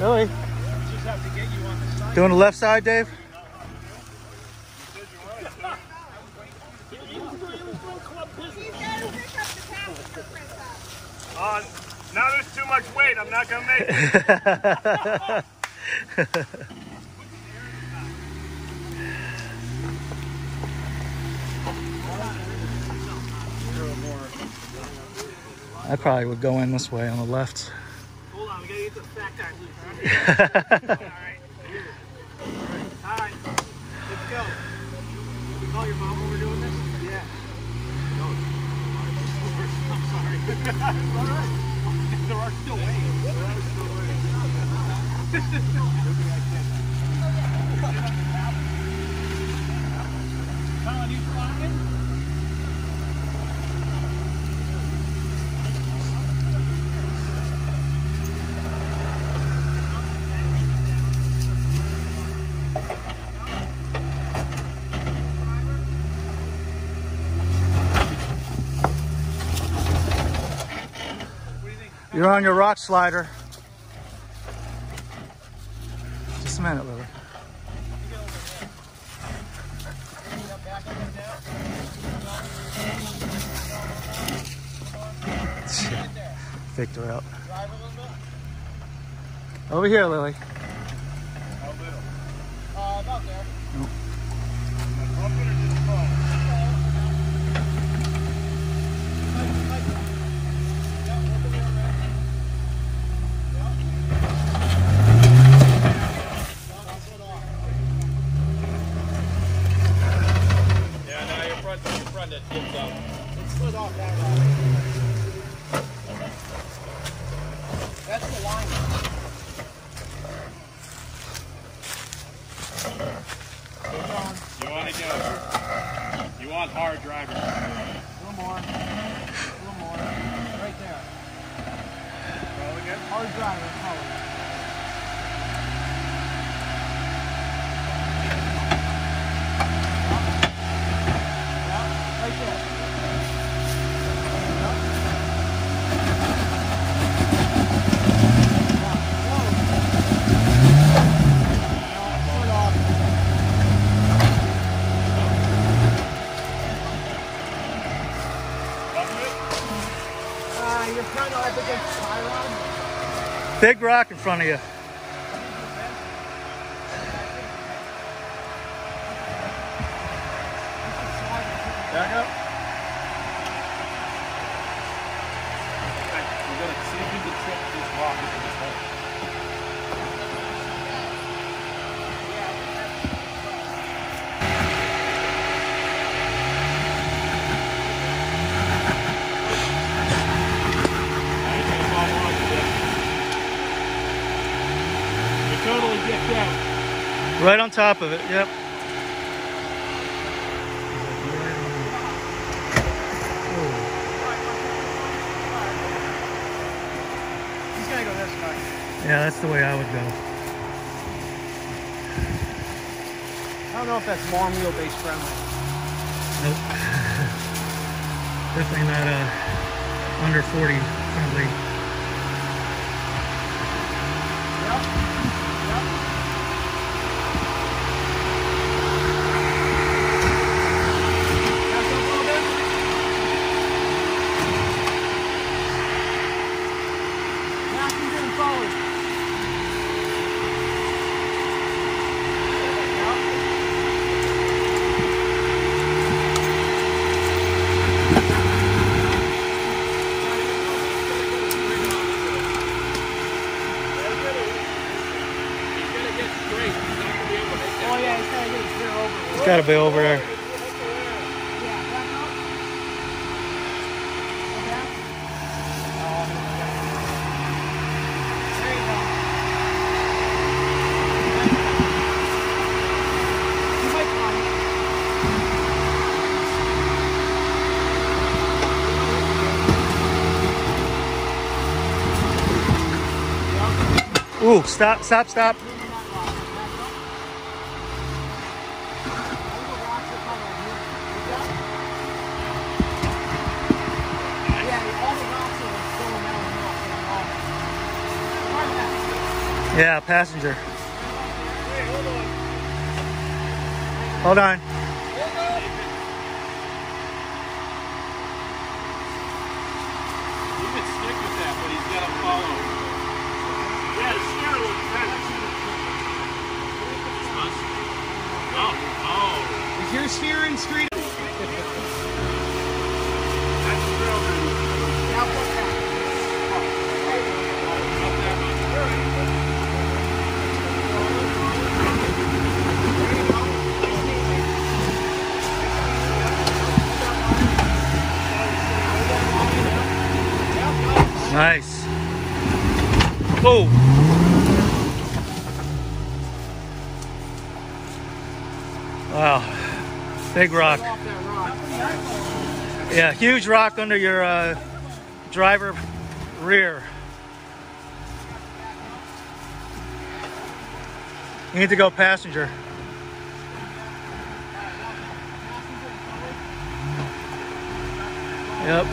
Really? Just have to get you on the side. Doing the left side, Dave? Now there's too much weight. I'm not gonna make it. I probably would go in this way on the left. Hold on, we gotta get the fat guy loose. All right, let's go. Can we call your mom when we're doing this? Yeah. No. I'm sorry. All right. There are still waves. Colin, you flying? You're on your rock slider. Just a minute, Lily. Faked her out. Over here, Lily. About there. Nope. It slid off that rock. That's the line. You want to go. You want hard drivers. A little more. A little more. Right there. Roll again. Hard driver. Power. Right there. You're kind of up against Chiron. Big rock in front of you. Back up. We're going to see if we can trip this rock into this hole. Totally get down. Right on top of it, yep. He's gonna go this way. Yeah, that's the way I would go. I don't know if that's long wheelbase friendly. Nope. Definitely not under 40 friendly. It's got to be over there. Ooh, stop, stop, stop. Yeah, passenger. Hey, hold on. Hold on. You can stick with that, but he's got to follow. Yeah, the steer looks better. Oh. Is your steering straight? That's the real thing. Now put that. Nice. Oh. Wow. Big rock. Yeah, huge rock under your driver rear. You need to go passenger. Yep.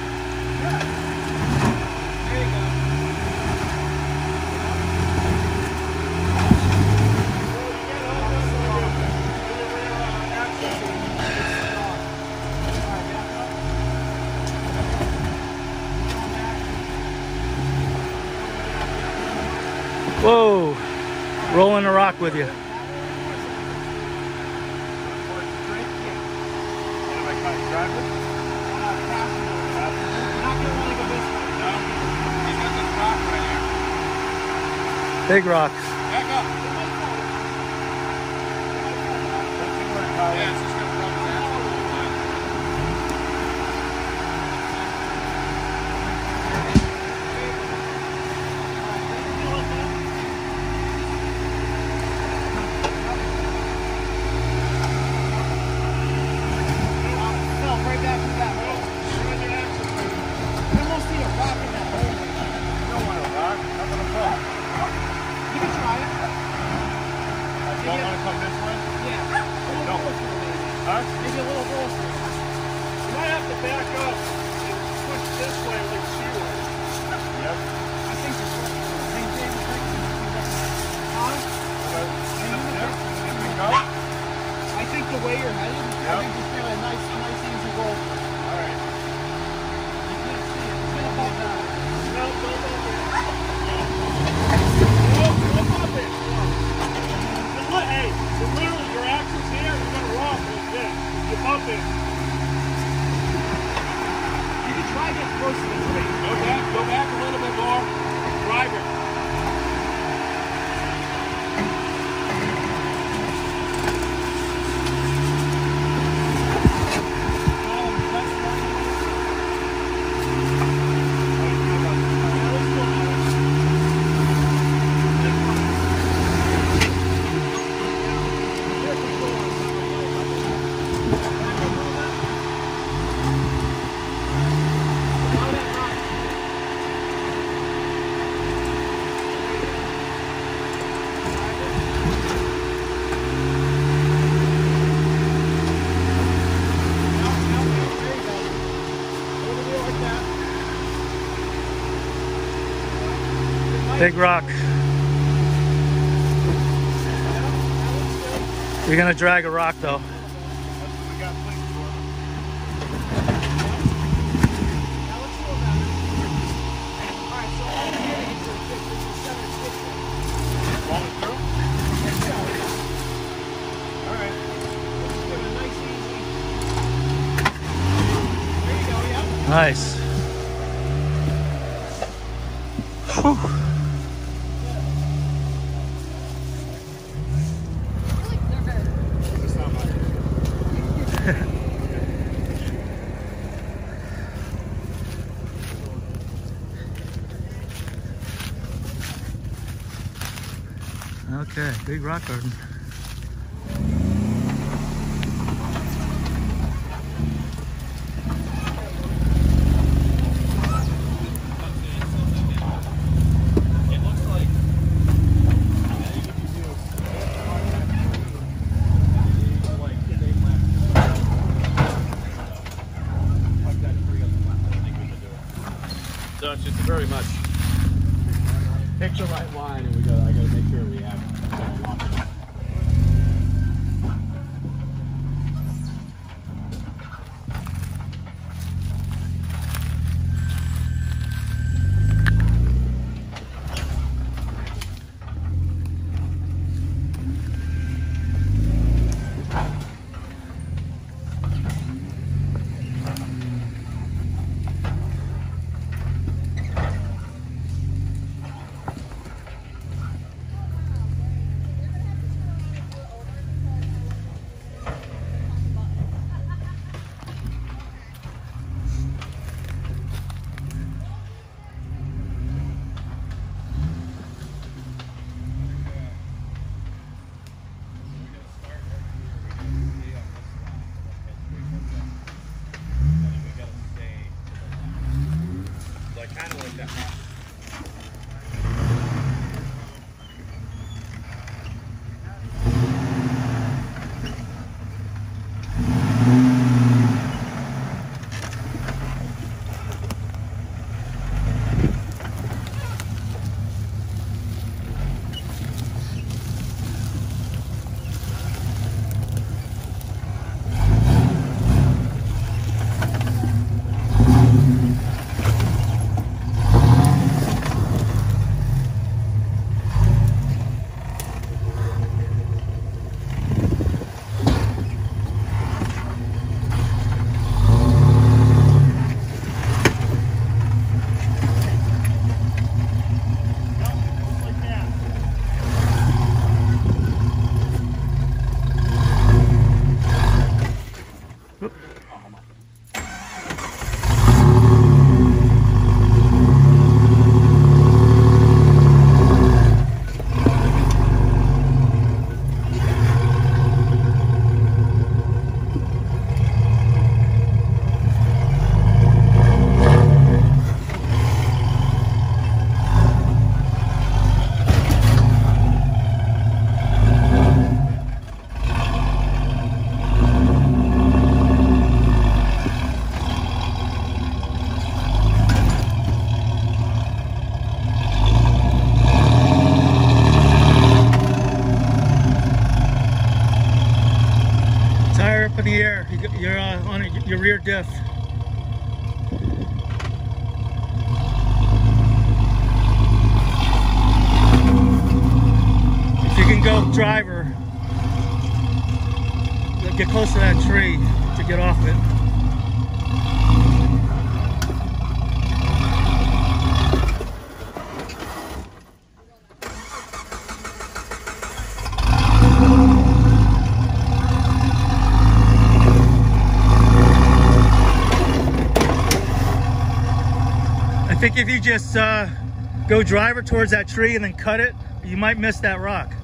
Whoa, rolling the rock with you. Big rock. Back up. Yeah, it's just gonna run his ass the whole time. Right back to that hole. You almost need a rock in that hole. You don't want a rock. How about a rock? You can try it. You don't want to come this way? Yeah. No. Huh? Maybe a little roll through. You might have to back up and push this way like she was. Yep. I think this way. Huh? I think the way you're headed, I think it's got a nice easy roll through. All right. You can't see it. It's gonna bump out. No, don't bump it. Don't bump it. Hey, so literally your axle's here, you're gonna rock like this. You bump it. You can try to get close to the tree. Go back a little bit more. Drive it. Big rock. You're gonna drag a rock though. Nice. Whew. Okay, big rock garden. So it's just very much Pick the right line, and I gotta make sure we have it. Kind of like that. Up in the air, you're on your rear diff. If you can go driver, get close to that tree to get off it. I think if you just go driver towards that tree and then cut it, you might miss that rock.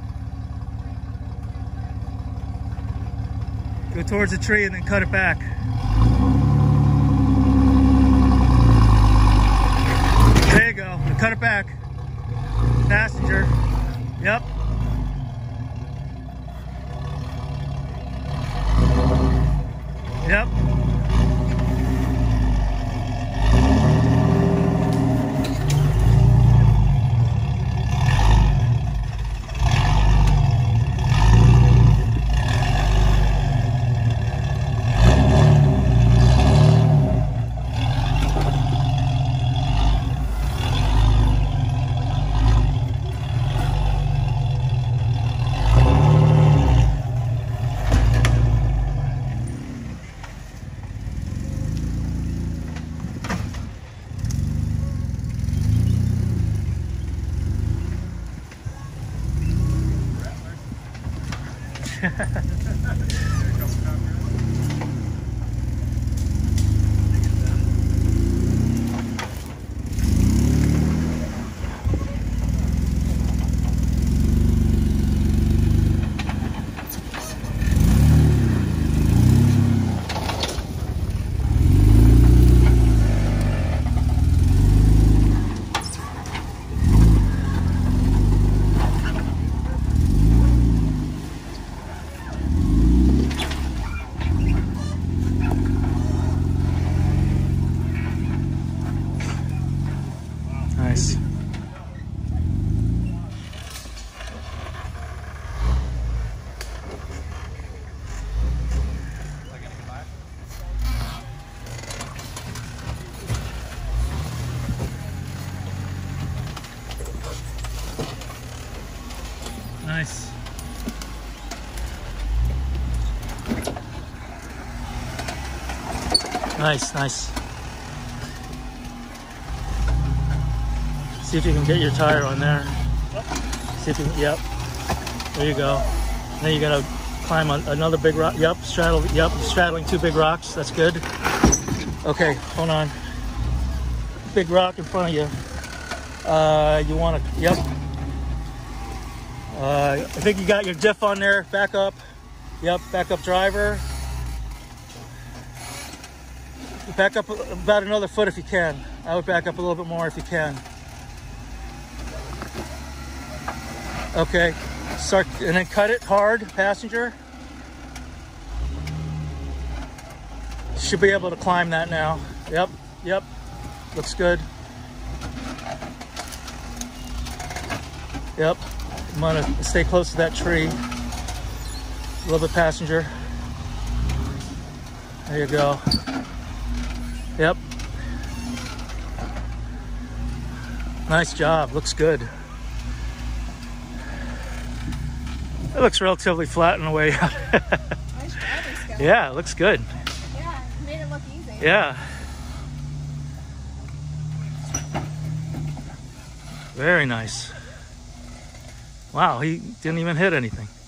Go towards the tree and then cut it back. There you go. Cut it back. Passenger. Yep. Yep. Nice. Nice. Nice, nice. See if you can get your tire on there. See if you can, yep. There you go. Then you gotta climb on another big rock. Yep, straddle, yep, straddling 2 big rocks. That's good. Okay, hold on. Big rock in front of you. You wanna, yep. I think you got your diff on there. Back up. Yep, back up driver. Back up about another foot if you can. I would back up a little bit more if you can. Okay, start and then cut it hard, passenger. Should be able to climb that now. Yep, yep, looks good. Yep, I'm gonna stay close to that tree. A little bit passenger. There you go. Yep. Nice job, looks good. It looks relatively flat in a way. Nice driving skill. Yeah, it looks good. Yeah, it made it look easy. Yeah. Very nice. Wow, he didn't even hit anything.